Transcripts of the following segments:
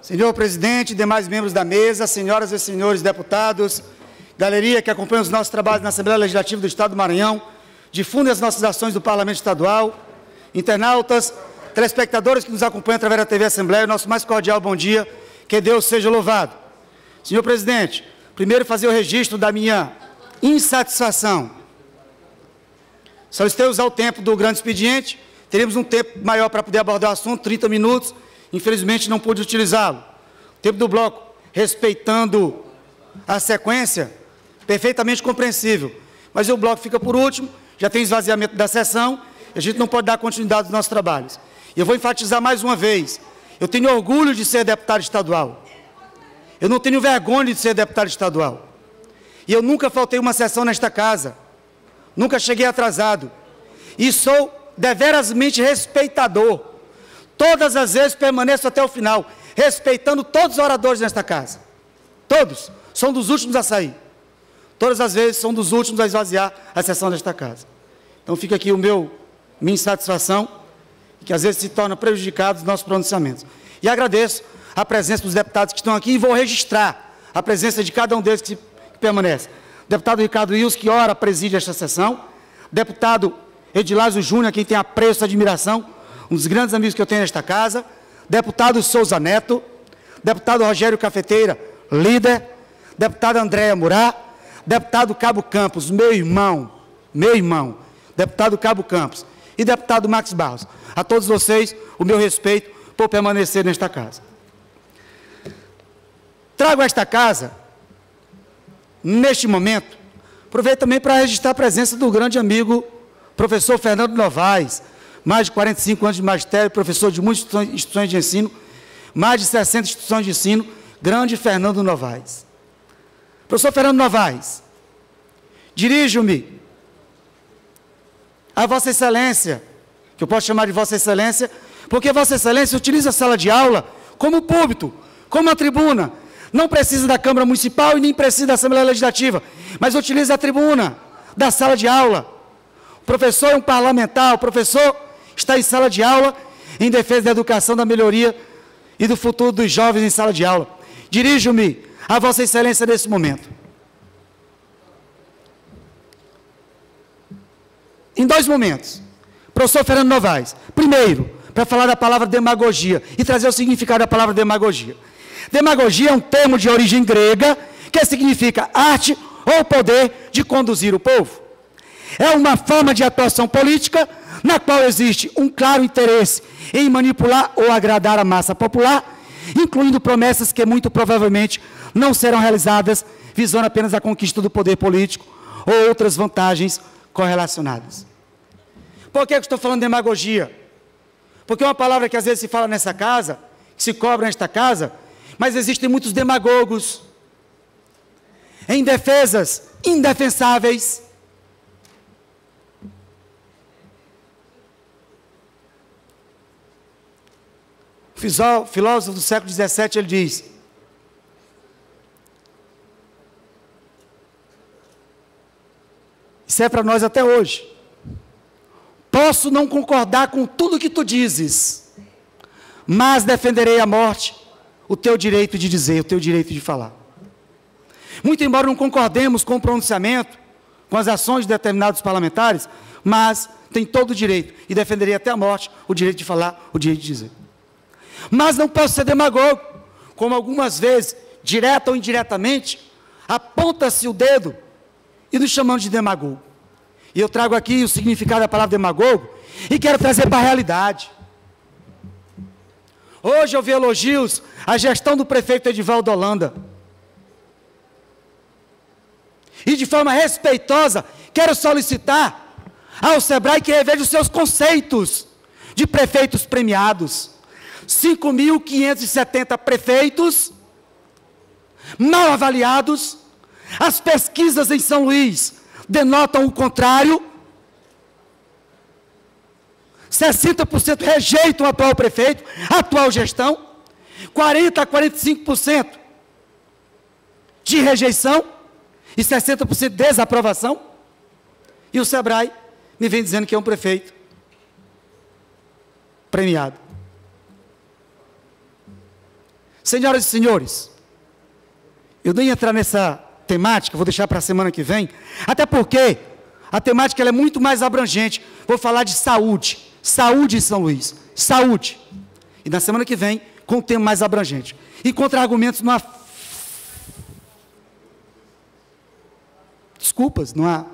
Senhor presidente, demais membros da mesa, senhoras e senhores deputados, galeria que acompanha os nossos trabalhos na Assembleia Legislativa do Estado do Maranhão, difundem as nossas ações do Parlamento Estadual, internautas, telespectadores que nos acompanham através da TV Assembleia, nosso mais cordial bom dia, que Deus seja louvado. Senhor presidente, primeiro fazer o registro da minha insatisfação. Solicitei usar o tempo do grande expediente, teríamos um tempo maior para poder abordar o assunto, 30 minutos, infelizmente não pude utilizá-lo. O tempo do bloco, respeitando a sequência, perfeitamente compreensível. Mas o bloco fica por último, já tem esvaziamento da sessão, e a gente não pode dar continuidade aos nossos trabalhos. E eu vou enfatizar mais uma vez, eu tenho orgulho de ser deputado estadual. Eu não tenho vergonha de ser deputado estadual. E eu nunca faltei uma sessão nesta casa. Nunca cheguei atrasado. E sou deverasmente respeitador. Todas as vezes permaneço até o final, respeitando todos os oradores nesta casa. Todos. São dos últimos a sair. Todas as vezes são dos últimos a esvaziar a sessão desta casa. Então fica aqui minha insatisfação, que às vezes se torna prejudicado os nossos pronunciamentos. E agradeço a presença dos deputados que estão aqui e vou registrar a presença de cada um deles que permanece. Deputado Ricardo Wilson, que ora preside esta sessão. Deputado Edilásio Júnior, quem tem apreço e admiração, um dos grandes amigos que eu tenho nesta casa. Deputado Souza Neto. Deputado Rogério Cafeteira, líder. Deputada Andréia Murá. Deputado Cabo Campos, meu irmão. Deputado Cabo Campos. E deputado Max Barros. A todos vocês, o meu respeito por permanecer nesta casa. Trago a esta casa, neste momento, aproveito também para registrar a presença do grande amigo, professor Fernando Novaes, mais de 45 anos de magistério, professor de muitas instituições de ensino, mais de 60 instituições de ensino, grande Fernando Novaes. Professor Fernando Novaes, dirijo-me a Vossa Excelência, que eu posso chamar de Vossa Excelência, porque Vossa Excelência utiliza a sala de aula como púlpito, como a tribuna. Não precisa da Câmara Municipal e nem precisa da Assembleia Legislativa, mas utiliza a tribuna da sala de aula. O professor é um parlamentar, o professor está em sala de aula em defesa da educação, da melhoria e do futuro dos jovens em sala de aula. Dirijo-me a Vossa Excelência nesse momento. Em dois momentos. Professor Fernando Novaes. Primeiro, para falar da palavra demagogia e trazer o significado da palavra demagogia. Demagogia é um termo de origem grega que significa arte ou poder de conduzir o povo. É uma forma de atuação política na qual existe um claro interesse em manipular ou agradar a massa popular, incluindo promessas que muito provavelmente não serão realizadas, visando apenas a conquista do poder político ou outras vantagens correlacionadas. Por que eu estou falando de demagogia? Porque é uma palavra que às vezes se fala nessa casa, que se cobra nesta casa, mas existem muitos demagogos em defesas indefensáveis. O filósofo do século XVII, ele diz: isso é para nós até hoje. Posso não concordar com tudo que tu dizes, mas defenderei a morte, o teu direito de dizer, o teu direito de falar. Muito embora não concordemos com o pronunciamento, com as ações de determinados parlamentares, mas tem todo o direito, e defenderei até a morte o direito de falar, o direito de dizer. Mas não posso ser demagogo, como algumas vezes, direta ou indiretamente, aponta-se o dedo e nos chamamos de demagogo. E eu trago aqui o significado da palavra demagogo e quero trazer para a realidade. Hoje eu vi elogios à gestão do prefeito Edivaldo Holanda. E de forma respeitosa, quero solicitar ao SEBRAE que reveja os seus conceitos de prefeitos premiados. 5.570 prefeitos mal avaliados. As pesquisas em São Luís denotam o contrário. 60% rejeitam o atual prefeito, a atual gestão. 40% a 45% de rejeição e 60% de desaprovação. E o SEBRAE me vem dizendo que é um prefeito premiado. Senhoras e senhores, eu nem entrar nessa temática, vou deixar para a semana que vem, até porque a temática ela é muito mais abrangente. Vou falar de saúde, saúde em São Luís, saúde. E na semana que vem, com um tema mais abrangente. E contra-argumentos não há... Desculpas, não há...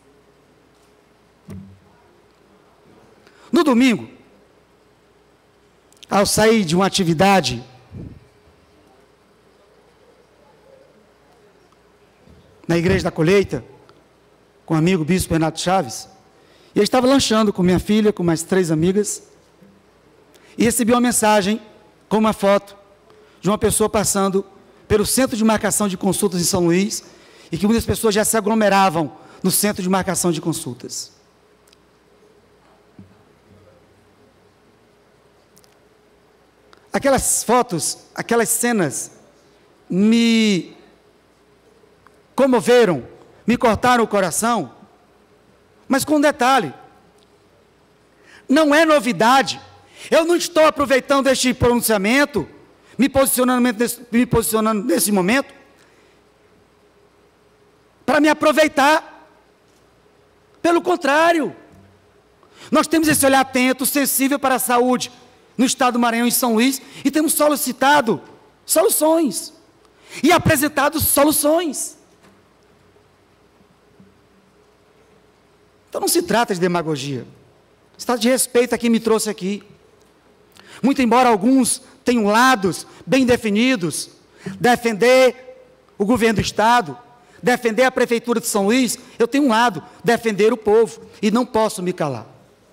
No domingo, ao sair de uma atividade na Igreja da Colheita, com o amigo bispo Renato Chaves, e eu estava lanchando com minha filha, com mais 3 amigas, e recebi uma mensagem com uma foto de uma pessoa passando pelo centro de marcação de consultas em São Luís, e que muitas pessoas já se aglomeravam no centro de marcação de consultas. Aquelas fotos, aquelas cenas me comoveram, me cortaram o coração, mas com um detalhe, não é novidade, eu não estou aproveitando este pronunciamento, me posicionando nesse momento, para me aproveitar, pelo contrário, nós temos esse olhar atento, sensível para a saúde, no estado do Maranhão e São Luís, e temos solicitado soluções, e apresentado soluções. Então não se trata de demagogia, se trata de respeito a quem me trouxe aqui. Muito embora alguns tenham lados bem definidos, defender o governo do estado, defender a prefeitura de São Luís, eu tenho um lado, defender o povo, e não posso me calar.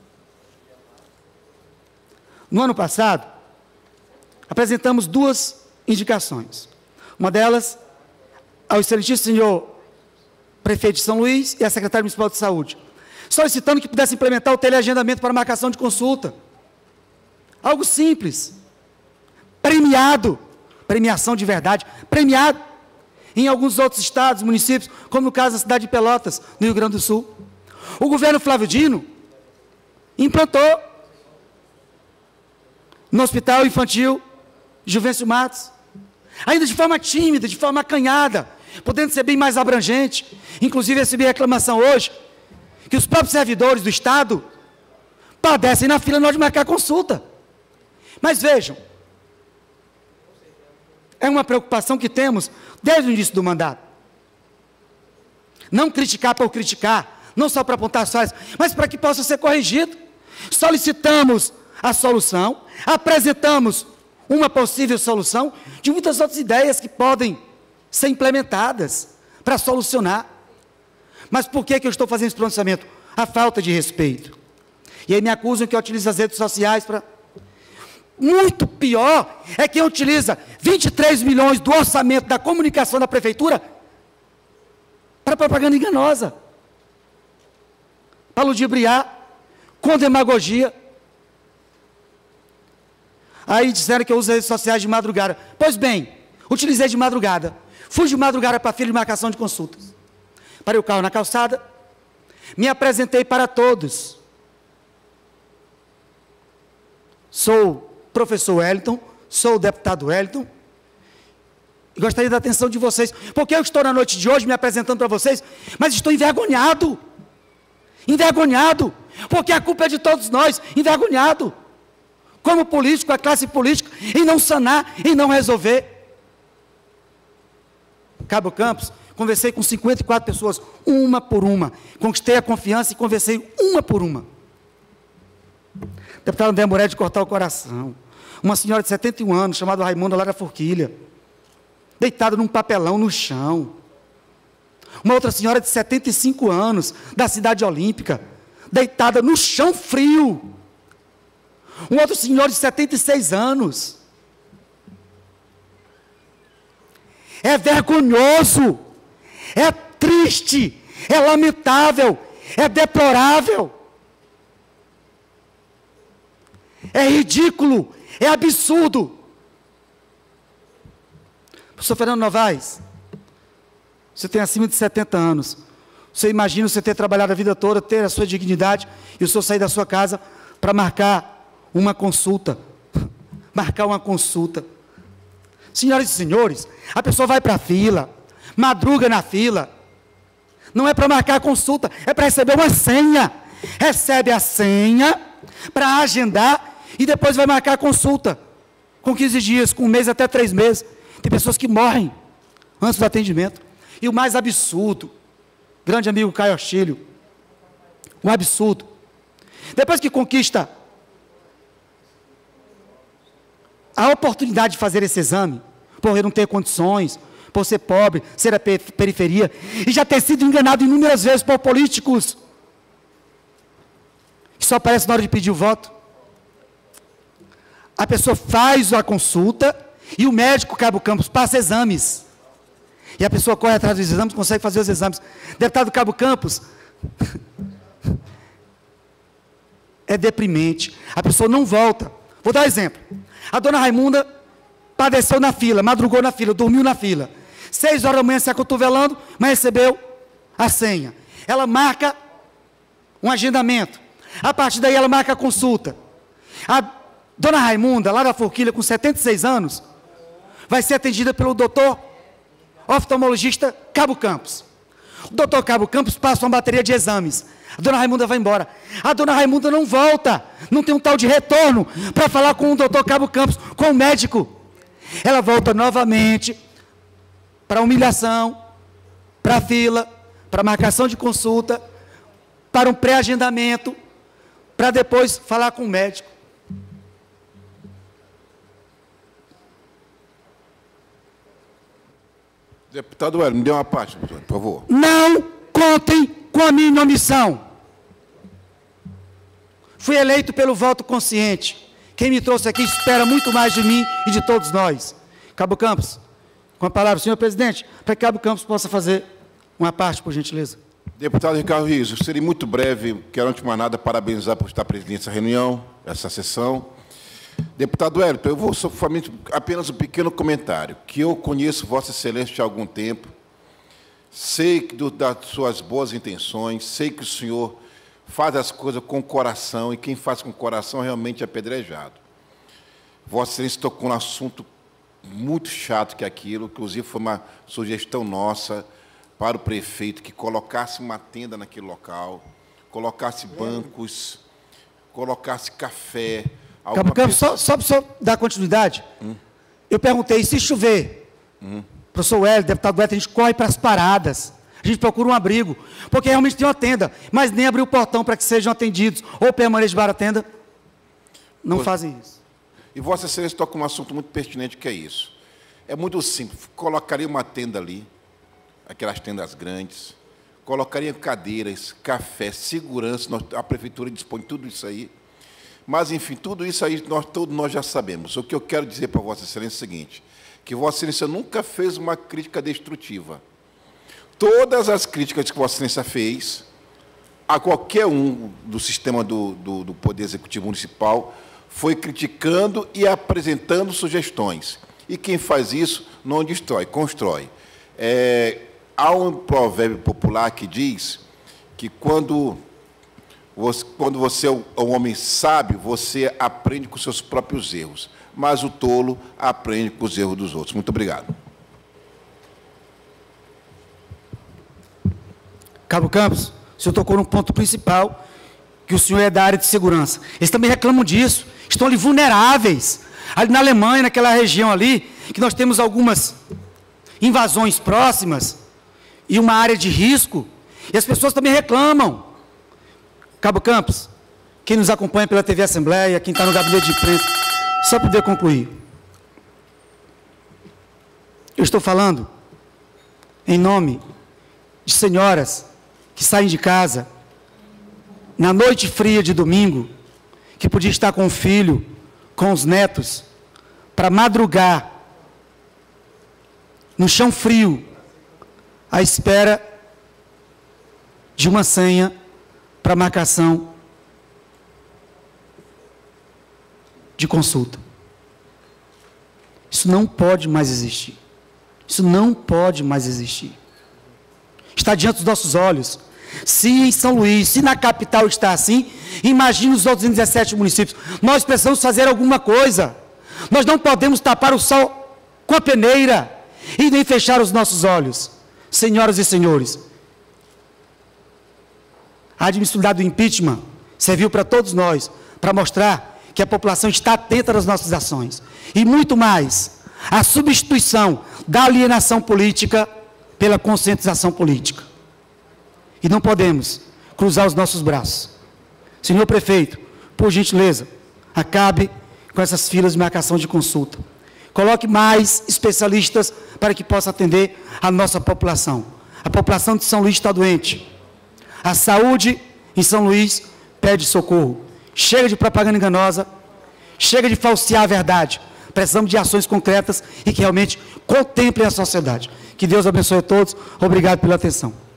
No ano passado, apresentamos 2 indicações. Uma delas, ao excelentíssimo senhor prefeito de São Luís e a secretária municipal de saúde, solicitando que pudesse implementar o teleagendamento para marcação de consulta. Algo simples, premiado, premiação de verdade, premiado em alguns outros estados, municípios, como no caso da cidade de Pelotas, no Rio Grande do Sul. O governo Flávio Dino implantou no Hospital Infantil Juvencio Matos, ainda de forma tímida, de forma acanhada, podendo ser bem mais abrangente. Inclusive recebi reclamação hoje, que os próprios servidores do Estado padecem na fila na hora de marcar consulta. Mas vejam, é uma preocupação que temos desde o início do mandato. Não criticar por criticar, não só para apontar as falhas, mas para que possa ser corrigido. Solicitamos a solução, apresentamos uma possível solução de muitas outras ideias que podem ser implementadas para solucionar. Mas por que eu estou fazendo esse pronunciamento? A falta de respeito. E aí me acusam que eu utilizo as redes sociais para... Muito pior é quem utiliza 23 milhões do orçamento da comunicação da prefeitura para propaganda enganosa, para ludibriar, com demagogia. Aí disseram que eu uso as redes sociais de madrugada. Pois bem, utilizei de madrugada. Fui de madrugada para a fila de marcação de consultas. Parei o carro na calçada, me apresentei para todos. Sou professor Wellington, sou o deputado Wellington, e gostaria da atenção de vocês, porque eu estou na noite de hoje me apresentando para vocês, mas estou envergonhado, porque a culpa é de todos nós, envergonhado, como político, a classe política, em não sanar, em não resolver. Cabo Campos, conversei com 54 pessoas, uma por uma, conquistei a confiança e conversei uma por uma. Deputado André Moreira de cortar o coração. Uma senhora de 71 anos, chamada Raimunda Lara Forquilha, deitada num papelão no chão. Uma outra senhora de 75 anos, da cidade olímpica, deitada no chão frio. Um outro senhor de 76 anos. É vergonhoso, é triste, é lamentável, é deplorável. É ridículo, é absurdo. Professor Fernando Novaes, você tem acima de 70 anos. Você imagina você ter trabalhado a vida toda, ter a sua dignidade, e o senhor sair da sua casa para marcar uma consulta. Marcar uma consulta. Senhoras e senhores, a pessoa vai para a fila, madruga na fila, não é para marcar a consulta, é para receber uma senha. Recebe a senha para agendar e depois vai marcar a consulta. Com 15 dias, com um mês até 3 meses. Tem pessoas que morrem antes do atendimento. E o mais absurdo, grande amigo Caio Auxílio, um absurdo. Depois que conquista a oportunidade de fazer esse exame, por não ter condições, por ser pobre, ser a periferia, e já ter sido enganado inúmeras vezes por políticos, que só aparece na hora de pedir o voto. A pessoa faz a consulta e o médico Cabo Campos passa exames. E a pessoa corre atrás dos exames, consegue fazer os exames. Deputado Cabo Campos, é deprimente. A pessoa não volta. Vou dar um exemplo. A dona Raimunda padeceu na fila, madrugou na fila, dormiu na fila. 6 horas da manhã se acotovelando, mas recebeu a senha. Ela marca um agendamento. A partir daí ela marca a consulta. A dona Raimunda, lá da Forquilha, com 76 anos, vai ser atendida pelo doutor oftalmologista Cabo Campos. O doutor Cabo Campos passa uma bateria de exames. A dona Raimunda vai embora. A dona Raimunda não volta. Não tem um tal de retorno para falar com o doutor Cabo Campos, com o médico. Ela volta novamente para a humilhação, para a fila, para a marcação de consulta, para um pré-agendamento, para depois falar com o médico. Deputado Hélio, me dê uma parte, por favor. Não contem com a minha omissão. Fui eleito pelo voto consciente. Quem me trouxe aqui espera muito mais de mim e de todos nós. Cabo Campos, com a palavra, senhor presidente, para que Cabo Campos possa fazer uma parte, por gentileza. Deputado Ricardo Riso, serei muito breve, quero antes de mais nada parabenizar por estar presente nessa reunião, essa sessão. Deputado Hélio, eu vou somente apenas um pequeno comentário, que eu conheço Vossa Excelência há algum tempo, sei das suas boas intenções, sei que o senhor faz as coisas com coração, e quem faz com coração realmente é apedrejado. Vossa Excelência tocou num assunto muito chato que é aquilo, inclusive foi uma sugestão nossa para o prefeito, que colocasse uma tenda naquele local, colocasse bancos, colocasse café. Cabo Campos, só para o senhor dar continuidade, eu perguntei, se chover, professor Hélio, deputado Hélio, a gente corre para as paradas, a gente procura um abrigo, porque realmente tem uma tenda, mas nem abrir o portão para que sejam atendidos, ou permaneçam para a tenda, não fazem isso. E Vossa Excelência toca um assunto muito pertinente, que é isso. É muito simples, colocaria uma tenda ali, aquelas tendas grandes, colocaria cadeiras, café, segurança, a prefeitura dispõe de tudo isso aí. Mas, enfim, tudo isso aí todos nós já sabemos. O que eu quero dizer para Vossa Excelência é o seguinte, que Vossa Excelência nunca fez uma crítica destrutiva. Todas as críticas que Vossa Excelência fez a qualquer um do sistema do Poder Executivo Municipal foi criticando e apresentando sugestões. E quem faz isso não destrói, constrói. Há um provérbio popular que diz que quando você é um homem sábio, você aprende com seus próprios erros, mas o tolo aprende com os erros dos outros. Muito obrigado. Cabo Campos, o senhor tocou num ponto principal, que o senhor é da área de segurança. Eles também reclamam disso, estão ali vulneráveis. Ali na Alemanha, naquela região ali, que nós temos algumas invasões próximas e uma área de risco, e as pessoas também reclamam. Cabo Campos, quem nos acompanha pela TV Assembleia, quem está no gabinete de imprensa, só para poder concluir. Eu estou falando em nome de senhoras que saem de casa na noite fria de domingo, que podia estar com o filho, com os netos, para madrugar no chão frio, à espera de uma senha para marcação de consulta. Isso não pode mais existir. Isso não pode mais existir. Está diante dos nossos olhos. Se em São Luís, se na capital está assim, imagine os outros 17 municípios. Nós precisamos fazer alguma coisa. Nós não podemos tapar o sol com a peneira e nem fechar os nossos olhos. Senhoras e senhores, a admissibilidade do impeachment serviu para todos nós, para mostrar que a população está atenta às nossas ações. E muito mais, a substituição da alienação política pela conscientização política. E não podemos cruzar os nossos braços. Senhor prefeito, por gentileza, acabe com essas filas de marcação de consulta. Coloque mais especialistas para que possa atender a nossa população. A população de São Luís está doente. A saúde em São Luís pede socorro. Chega de propaganda enganosa, chega de falsear a verdade. Precisamos de ações concretas e que realmente contemplem a sociedade. Que Deus abençoe a todos. Obrigado pela atenção.